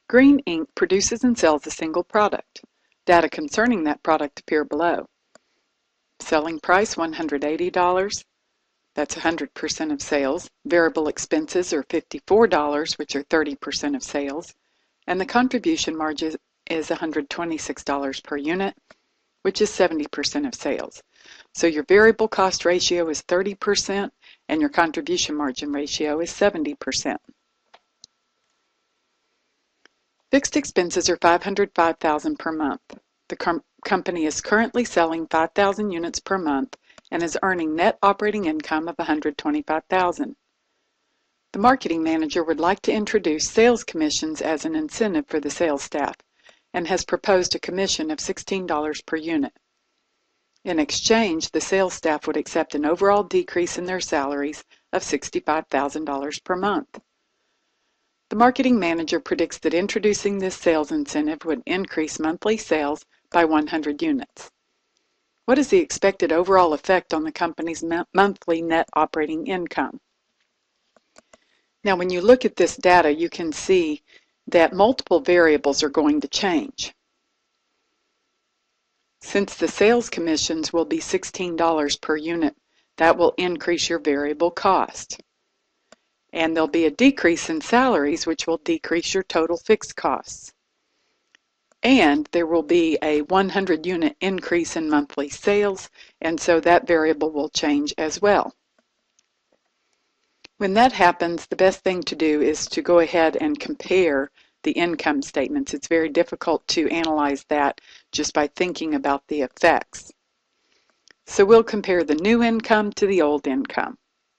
Green ink produces and sells a single product. Data concerning that product appear below. Selling price $180, that's 100% of sales. Variable expenses are $54, which are 30% of sales. And the contribution margin is $126 per unit, which is 70% of sales. So your variable cost ratio is 30% and your contribution margin ratio is 70%. Fixed expenses are $505,000 per month. The company is currently selling 5,000 units per month and is earning net operating income of $125,000. The marketing manager would like to introduce sales commissions as an incentive for the sales staff and has proposed a commission of $16 per unit. In exchange, the sales staff would accept an overall decrease in their salaries of $65,000 per month. The marketing manager predicts that introducing this sales incentive would increase monthly sales by 100 units. What is the expected overall effect on the company's monthly net operating income? Now, when you look at this data, you can see that multiple variables are going to change. Since the sales commissions will be $16 per unit, that will increase your variable cost. And there'll be a decrease in salaries, which will decrease your total fixed costs. And there will be a 100 unit increase in monthly sales, and so that variable will change as well. When that happens, the best thing to do is to go ahead and compare the income statements. It's very difficult to analyze that just by thinking about the effects. So we'll compare the new income to the old income.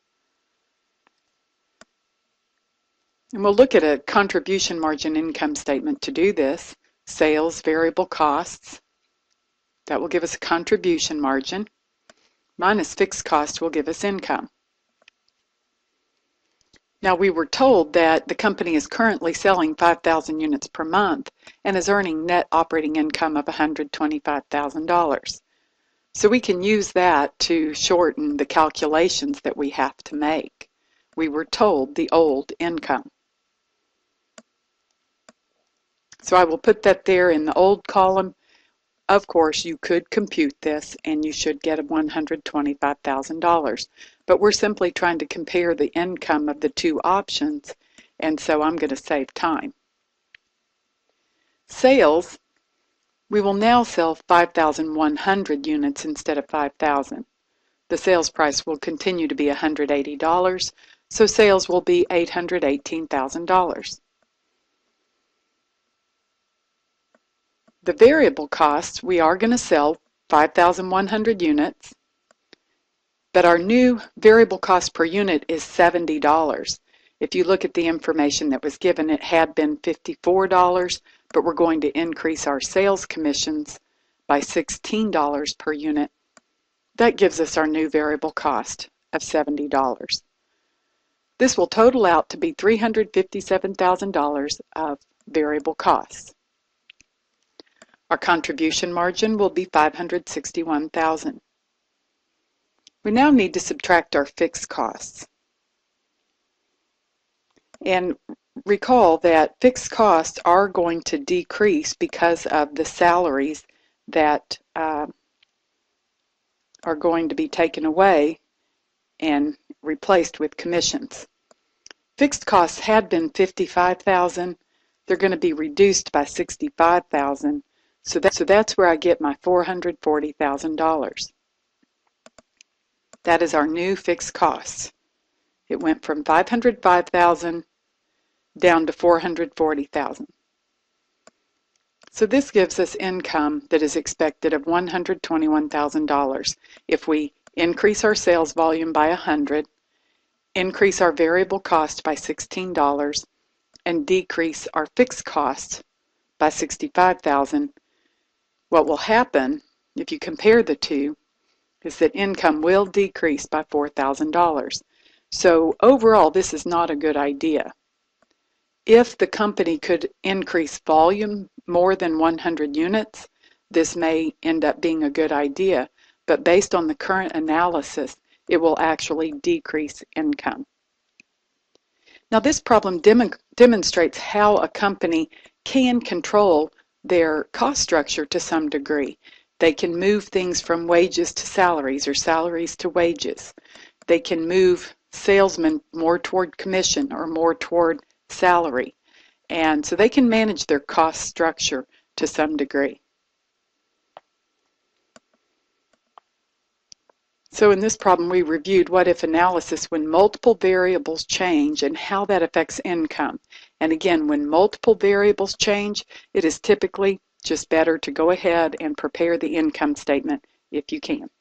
And we'll look at a contribution margin income statement to do this. Sales, variable costs, that will give us a contribution margin, minus fixed cost will give us income. Now, we were told that the company is currently selling 5,000 units per month and is earning net operating income of $125,000. So we can use that to shorten the calculations that we have to make. We were told the old income. So I will put that there in the old column. Of course, you could compute this and you should get $125,000. But we're simply trying to compare the income of the two options, and so I'm going to save time. Sales, we will now sell 5,100 units instead of 5,000. The sales price will continue to be $180, so sales will be $818,000. The variable costs, we are going to sell 5,100 units, but our new variable cost per unit is $70. If you look at the information that was given, it had been $54, but we're going to increase our sales commissions by $16 per unit. That gives us our new variable cost of $70. This will total out to be $357,000 of variable costs. Our contribution margin will be $561,000. We now need to subtract our fixed costs. And recall that fixed costs are going to decrease because of the salaries that are going to be taken away and replaced with commissions. Fixed costs had been $55,000. They're going to be reduced by $65,000. So that's where I get my $440,000. That is our new fixed costs. It went from $505,000 down to $440,000. So this gives us income that is expected of $121,000 if we increase our sales volume by 100, increase our variable cost by $16, and decrease our fixed costs by $65,000. What will happen, if you compare the two, is that income will decrease by $4,000. So overall, this is not a good idea. If the company could increase volume more than 100 units, this may end up being a good idea, but based on the current analysis, it will actually decrease income. Now, this problem demonstrates how a company can control their cost structure to some degree. They can move things from wages to salaries or salaries to wages. They can move salesmen more toward commission or more toward salary. And so they can manage their cost structure to some degree. So in this problem, we reviewed what-if analysis when multiple variables change and how that affects income. And again, when multiple variables change, it is typically just better to go ahead and prepare the income statement if you can.